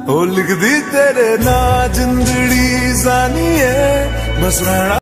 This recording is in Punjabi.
ओ लिख दी तेरे ना जिंदड़ी जानी है बस रहना